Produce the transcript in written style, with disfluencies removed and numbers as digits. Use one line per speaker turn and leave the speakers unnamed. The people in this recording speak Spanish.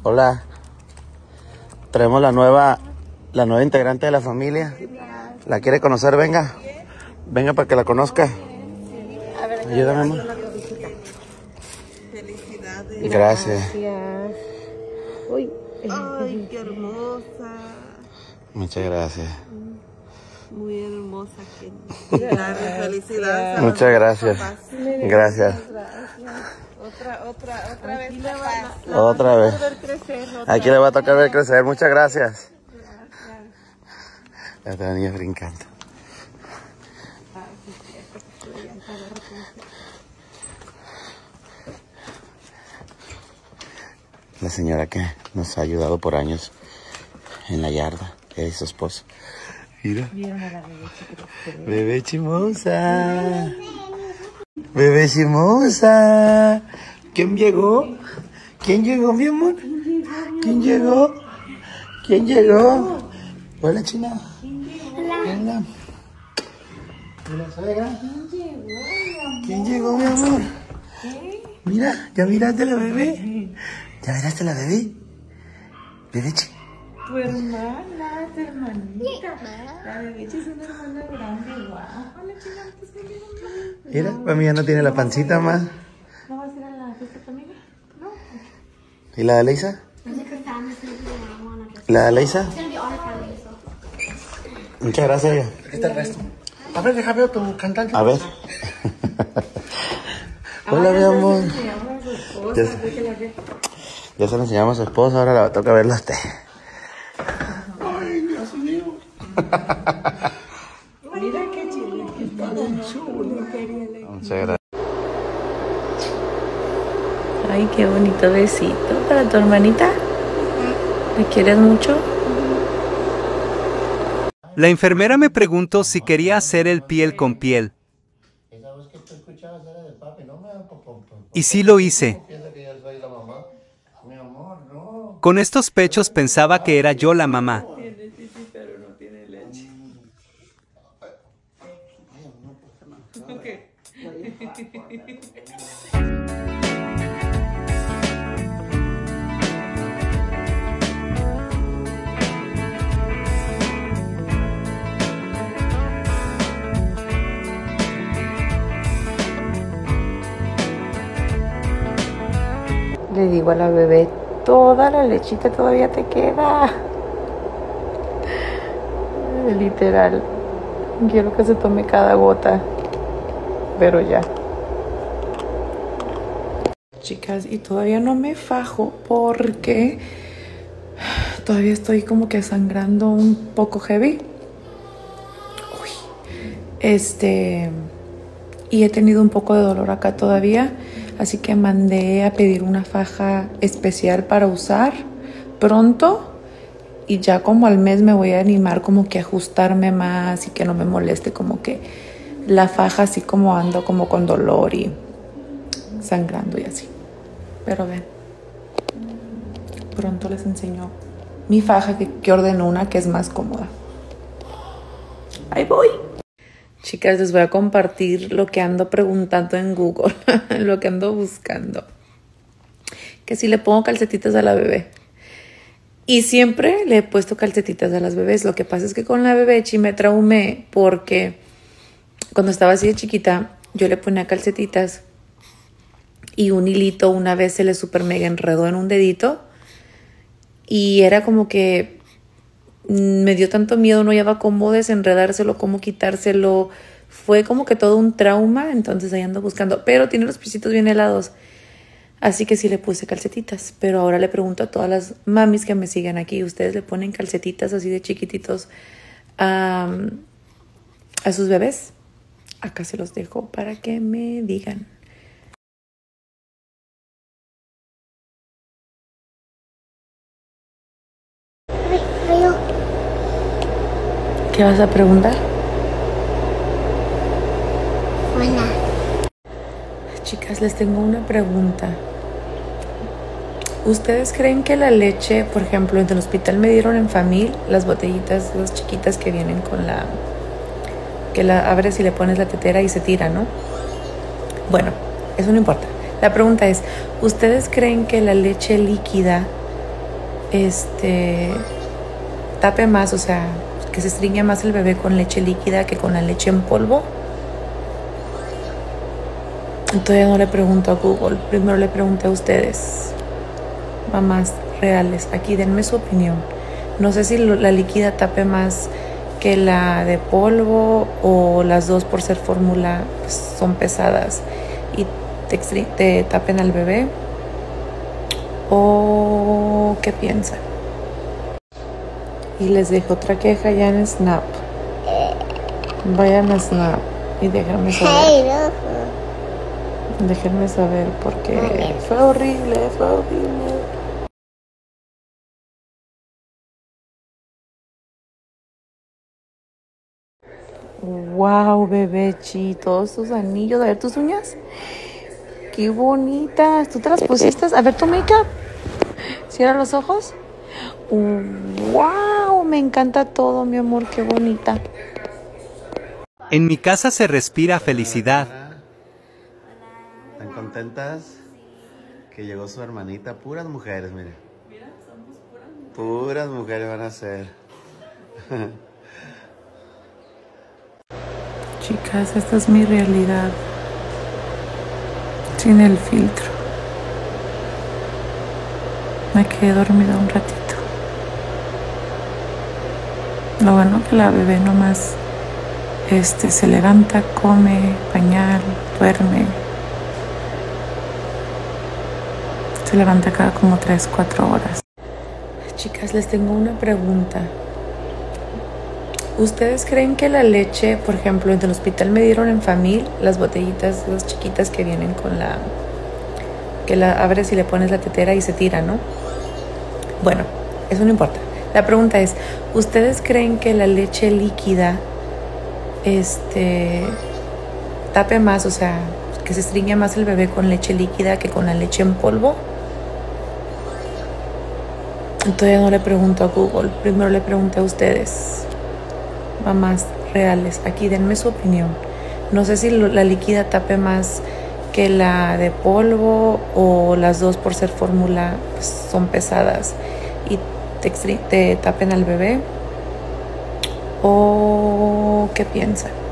Hola. Traemos la nueva integrante de la familia. ¿La quiere conocer? Venga. Venga para que la conozca. Ayúdame, amor.
Felicidades.
Gracias.
Uy. Ay, qué hermosa.
Muchas gracias.
Muy hermosa. Felicidades.
Muchas gracias. Gracias.
Otra vez.
Otra vez. Aquí le va a tocar ver crecer. Muchas gracias. La niña brincando. La señora que nos ha ayudado por años en la yarda, es su esposo. Mira. Bebé chimosa. Bebé chimosa. ¿Quién llegó? ¿Quién llegó, mi amor? ¿Quién llegó? ¿Quién llegó? Hola, China. Hola. Hola, suegra. ¿Quién llegó, mi amor? Mira, ¿ya miraste la bebé? ¿Ya miraste la bebé? Bebé chi.
Tu hermana, tu hermanita. La bebé es una hermana grande, guau. Hola, China,
Mira, mami ya no tiene la pancita más.
¿No vas a ir a la fiesta conmigo? No.
¿Y la de Leisa? ¿La de Leisa? Muchas gracias.
Aquí está el resto. A ver, deja ver tu cantante.
A ver. Hola, mi amor. Ya se lo enseñamos a su esposa, ahora le va a tocar verlo a usted.
Ay, Dios mío.
Mira qué chiquita.
Muchas gracias.
Ay, qué bonito besito para tu hermanita. ¿Me quieres mucho?
La enfermera me preguntó si quería hacer el piel con piel. Y sí lo hice. Con estos pechos pensaba que era yo la mamá.
Pero no tiene leche. Le digo a la bebé, toda la lechita todavía te queda. Literal. Quiero que se tome cada gota. Pero ya. Chicas, y todavía no me fajo porque todavía estoy como que sangrando un poco heavy. Y he tenido un poco de dolor acá todavía. Así que mandé a pedir una faja especial para usar pronto. Y ya como al mes me voy a animar como que a ajustarme más y que no me moleste como que la faja así como ando como con dolor y sangrando y así. Pero ven, pronto les enseño mi faja que ordeno una que es más cómoda. Ahí voy. Chicas, les voy a compartir lo que ando preguntando en Google, lo que ando buscando. Que si le pongo calcetitas a la bebé. Y siempre le he puesto calcetitas a las bebés. Lo que pasa es que con la bebechi me traumé porque cuando estaba así de chiquita, yo le ponía calcetitas y un hilito una vez se le super mega enredó en un dedito y era como que me dio tanto miedo, no hallaba cómo desenredárselo, cómo quitárselo. Fue como que todo un trauma, entonces ahí ando buscando. Pero tiene los pisitos bien helados. Así que sí le puse calcetitas, pero ahora le pregunto a todas las mamis que me siguen aquí, ¿ustedes le ponen calcetitas así de chiquititos a sus bebés? Acá se los dejo para que me digan. ¿Qué vas a preguntar?
Hola.
Chicas, les tengo una pregunta. ¿Ustedes creen que la leche, por ejemplo, en el hospital me dieron en Famil las botellitas, las chiquitas que vienen con la... que la abres y le pones la tetera y se tira, ¿no? Bueno, eso no importa. La pregunta es, ¿ustedes creen que la leche líquida tape más, o sea, que se estriña más el bebé con leche líquida que con la leche en polvo. Entonces no le pregunto a Google, primero le pregunté a ustedes, mamás reales, aquí denme su opinión. No sé si la líquida tape más que la de polvo, o las dos por ser fórmula pues, son pesadas y te tapen al bebé, o qué piensan. Y les dejo otra queja ya en Snap. Vayan a Snap y déjenme saber. Déjenme saber porque fue horrible, fue horrible. Wow, bebé, todos tus anillos. A ver tus uñas. Qué bonitas. ¿Tú te las pusiste? A ver tu make-up. Cierra los ojos. Wow, me encanta todo, mi amor. Qué bonita.
En mi casa se respira felicidad.
¿Están contentas? Que llegó su hermanita. Puras mujeres, miren. Puras mujeres van a ser.
Chicas, esta es mi realidad. Sin el filtro. Me quedé dormida un ratito. Lo bueno que la bebé nomás se levanta, come, pañal, duerme. Se levanta cada como 3-4 horas. Chicas, les tengo una pregunta. ¿Ustedes creen que la leche, por ejemplo, en el hospital me dieron en Famil las botellitas, las chiquitas que vienen con que la abres y le pones la tetera y se tira, ¿no? Bueno, eso no importa. La pregunta es, ¿ustedes creen que la leche líquida tape más, o sea, que se estriña más el bebé con leche líquida que con la leche en polvo? Entonces no le pregunto a Google, primero le pregunté a ustedes, mamás reales, aquí denme su opinión. No sé si la líquida tape más que la de polvo, o las dos por ser fórmula pues, son pesadas y te tapen al bebé, o qué piensan.